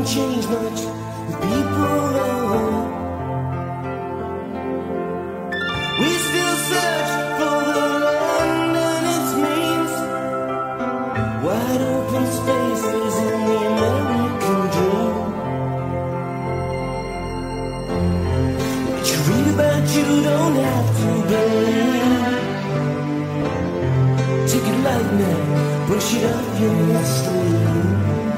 change much with people around. We still search for the land and its means, wide open spaces in the American dream. What you read about you don't have to believe. Take it light now, brush it off your sleeve.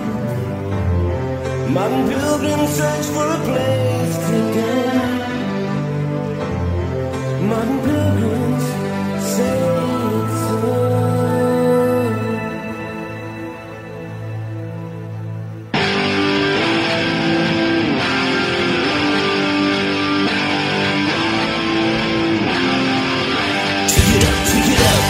Modern pilgrims search for a place to go. Modern pilgrims say it's so. Take it up, take it up.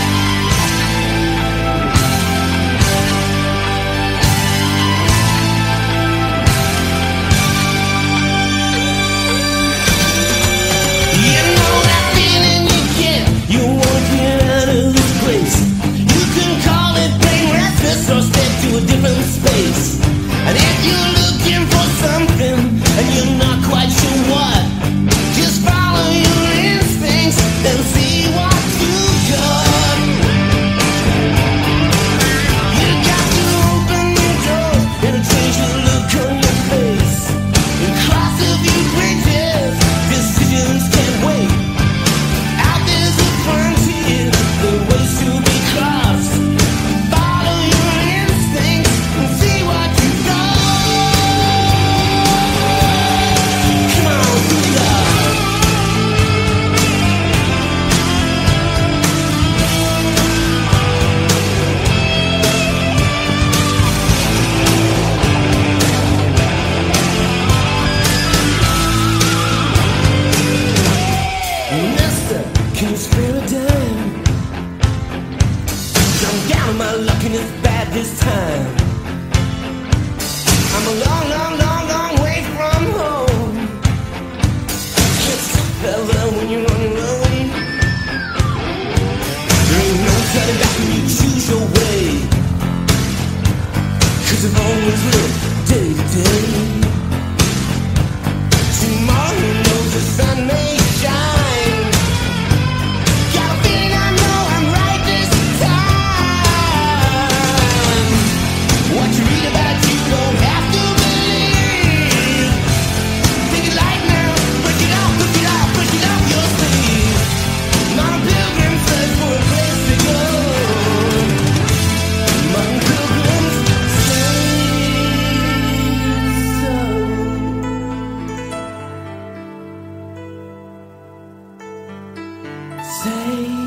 Or step to a different space. And if you're looking for something and you're not quite sure what, just follow your instincts and see what you got. You got to open your door and change the look on your face and cross a few bridges. Decisions can't wait. Out there's a frontier, the ways to be crossed. Can you spare a dime? I'm down on my luck and it's bad this time. I'm a long, long, long, long way from home. Can't stop fella when you're on your own. There ain't no turning back when you choose your way. 'Cause I've always lived day to day. Tomorrow knows the sun may shine. Say